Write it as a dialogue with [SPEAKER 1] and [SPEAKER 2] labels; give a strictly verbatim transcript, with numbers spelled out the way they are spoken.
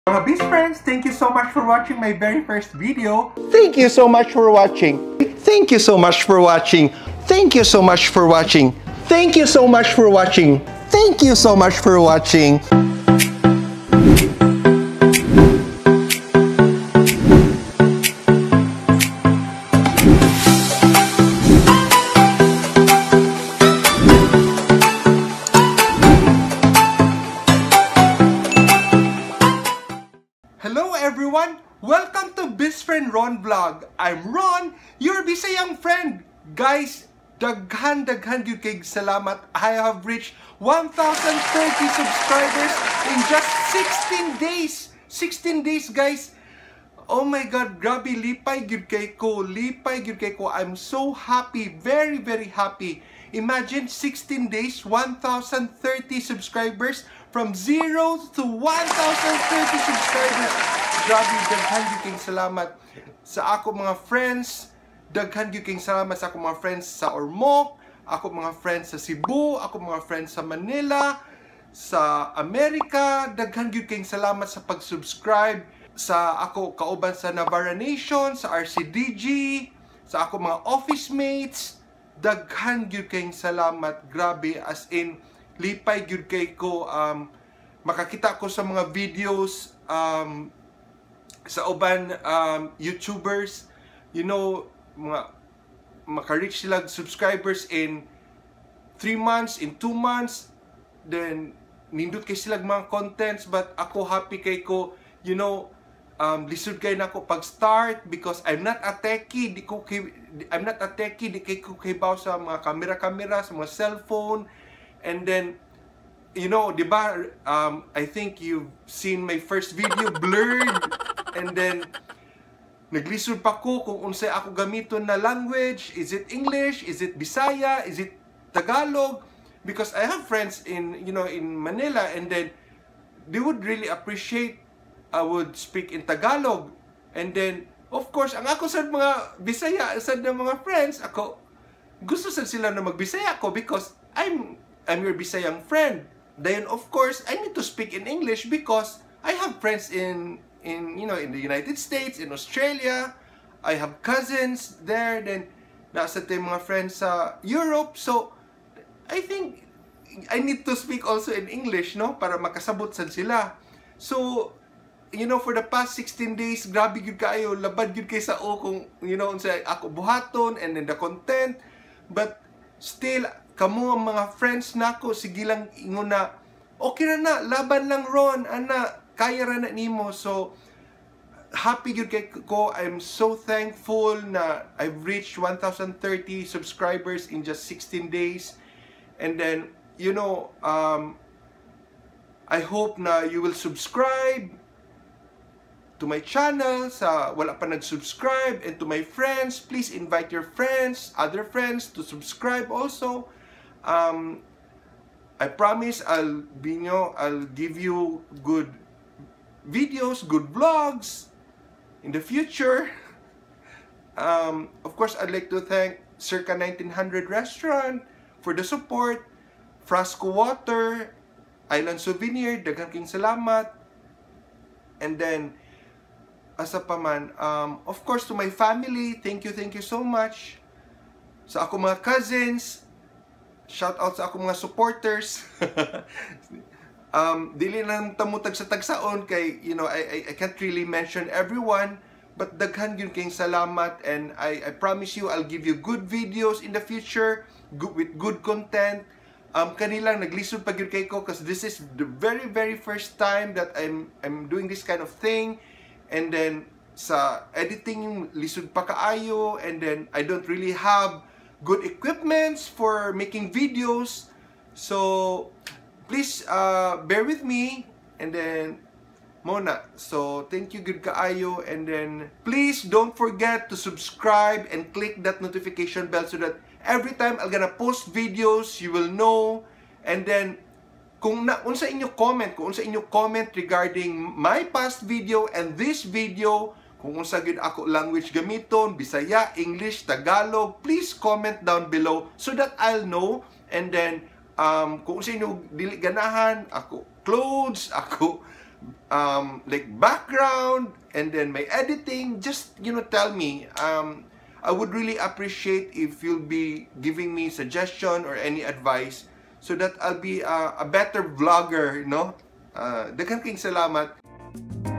[SPEAKER 1] Mga Beast Friends, thank you so much for watching my very first video.
[SPEAKER 2] Thank you so much for watching. Thank you so much for watching. Thank you so much for watching. Thank you so much for watching. Thank you so much for watching.
[SPEAKER 1] Hello everyone! Welcome to Best Friend Ron Vlog. I'm Ron, your Bisayang friend. Guys, daghan daghan gyud kay salamat. I have reached one thousand thirty subscribers in just sixteen days. sixteen days, guys. Oh my God, grabe, lipay gyud kay ko. Lipay gyud kay ko. I'm so happy, very very happy. Imagine sixteen days, one thousand thirty subscribers. From zero to one thousand thirty subscribers. Grabe, daghan gyud kayong salamat sa ako mga friends. Daghan gyud kayong salamat sa ako mga friends sa Ormoc, ako mga friends sa Cebu, ako mga friends sa Manila, sa Amerika. Daghan gyud kayong salamat sa pag-subscribe sa ako kauban sa Navarra Nation, sa R C D G, sa ako mga office mates. Daghan gyud kayong salamat. Grabe, as in lipay gyud kay ko, um, makakita ko sa mga videos um, sa uban um, YouTubers, you know, mga maka-reach sila subscribers in three months, in two months, then nindot kay sila mga contents, but ako happy kay ko, you know, um, lisod kay na ako pag-start because I'm not a techie, di ko kay, I'm not a techie, di kay ko kay baw sa mga kamera-kamera, sa mga cellphone. And then, you know, di ba, um, I think you've seen my first video, blurred. And then, naglisod pa ko kung unsay ako gamiton na language. Is it English? Is it Bisaya? Is it Tagalog? Because I have friends in, you know, in Manila, and then they would really appreciate I would speak in Tagalog. And then, of course, ang ako sa mga Bisaya, sa mga friends, ako, gusto sa sila na mag-Bisaya ko because I'm I'm your Bisayang friend. Then of course, I need to speak in English because I have friends in in you know in the United States, in Australia. I have cousins there. Then nasa tayo mga friends sa Europe. So I think I need to speak also in English, no, para makasabot san sila. So you know, for the past sixteen days, grabe gyud kaayo, labad gyud kay sa o kung you know unsa ako buhaton and then the content. But still, kamo ang mga friends nako, sige lang ingon na, okay na na, laban lang Ron, ana, kaya ra na nimo. So, happy gyud kay ko. I'm so thankful na I've reached one thousand thirty subscribers in just sixteen days. And then, you know, um, I hope na you will subscribe to my channel, sa wala pa nag-subscribe, and to my friends, please invite your friends, other friends to subscribe also. Um, I promise I'll be, you know, I'll give you good videos, good vlogs in the future. Um, of course, I'd like to thank Circa nineteen hundred Restaurant for the support, Frasco Water, Island Souvenir, daghang king salamat. And then, asa pa man, um, of course, to my family, thank you, thank you so much. Sa ako mga cousins, shout out sa ako mga supporters. um, dili lang tamutag sa tagsaon kay, you know, I, I, I can't really mention everyone, but daghan yun kayong salamat, and I, I promise you, I'll give you good videos in the future, good, with good content. Um, kanilang naglisod pag yun kay ko, because this is the very, very first time that I'm, I'm doing this kind of thing. And then, sa editing yung lisod pa kaayo, and then, I don't really have good equipments for making videos. So, please, uh, bear with me, and then, mona. So, thank you, good kaayo, and then, please don't forget to subscribe and click that notification bell so that every time I'm gonna post videos, you will know. And then, kung na unsa inyo comment, kung unsa inyo comment regarding my past video and this video, kung unsa gyud ako language gamiton, Bisaya, English, Tagalog, please comment down below so that I'll know. And then um kung unsa inyo dili ganahan, ako clothes, ako um, like background and then my editing, just, you know, tell me. Um, I would really appreciate if you'll be giving me suggestion or any advice so that I'll be uh, a better vlogger, you know? Uh, daghang kayong salamat.